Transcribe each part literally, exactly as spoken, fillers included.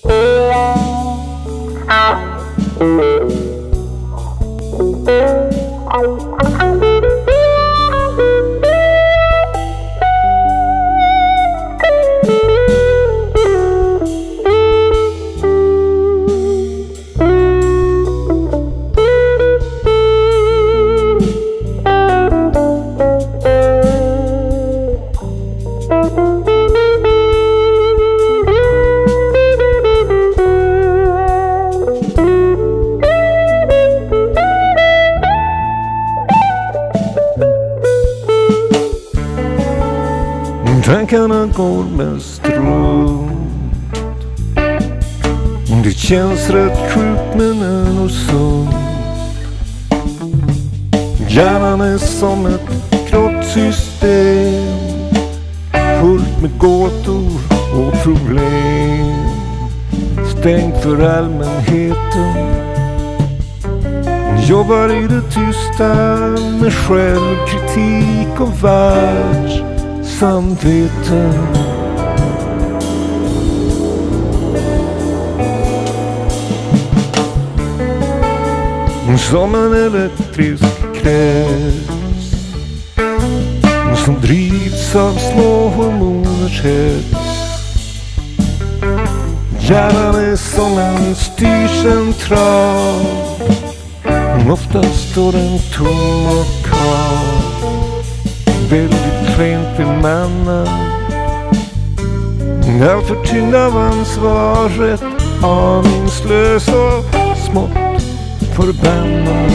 Tankarna går mest runt. Det känns rätt sjukt men ändå sunt. Hjärnan är som ett grått system, fullt med gåtor och problem. Stängt för allmänheten. Jobbar i det tysta med självkritik och världs samvete. Som en elektrisk krets som drivs av små hormoners hets. Hjärnan är som en styrcentral, oftast står den tom och kall. Väldigt klent bemannad, därför tyngd av ansvaret, aningslös och smått förbannad.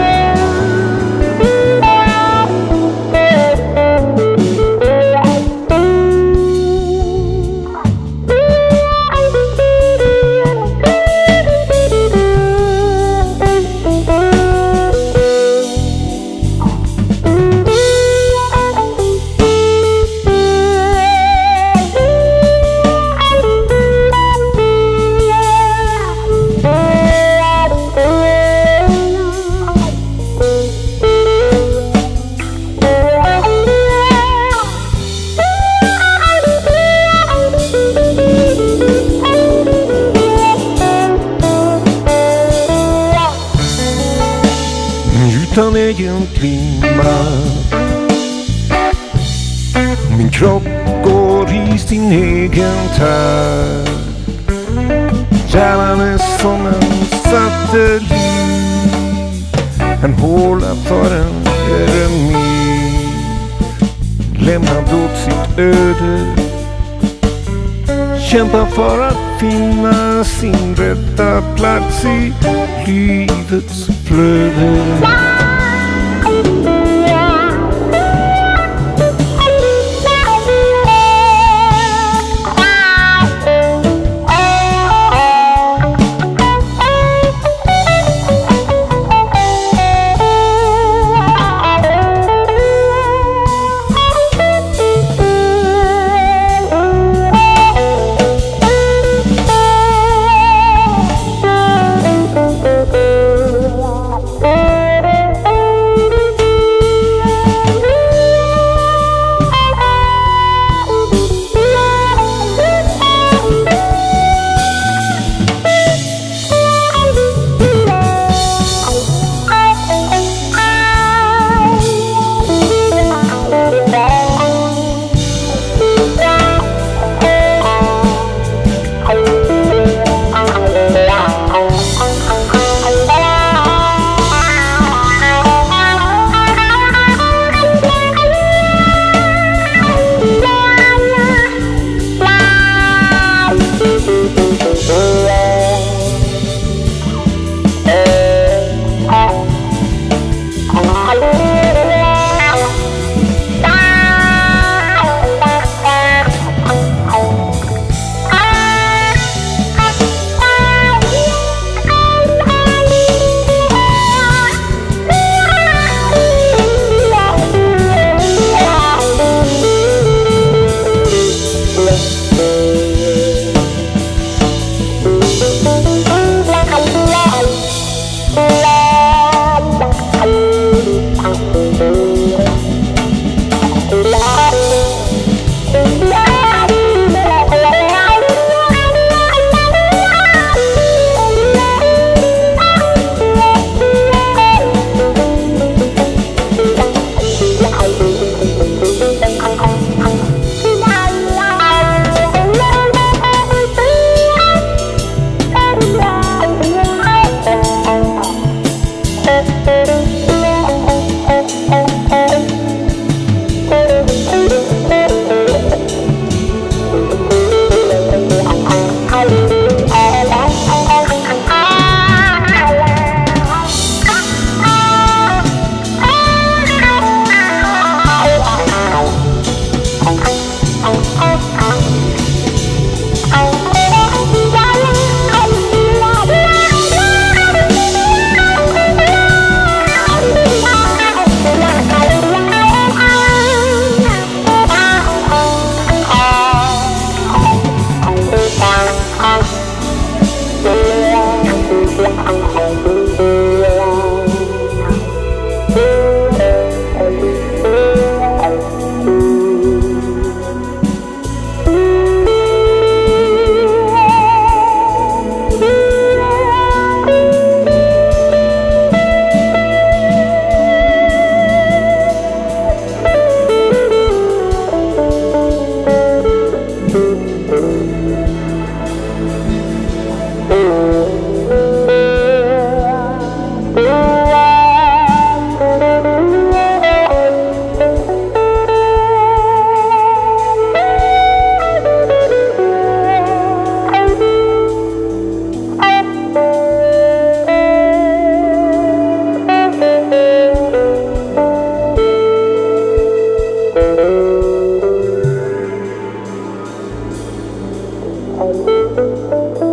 Utan egen klima, min kropp går i sin egen takt. Hjärnan är som en satellit, en håla för en eremit, lämnad åt sitt öde. Kämpar för att finna sin rätta plats i livets flöde. Thank you.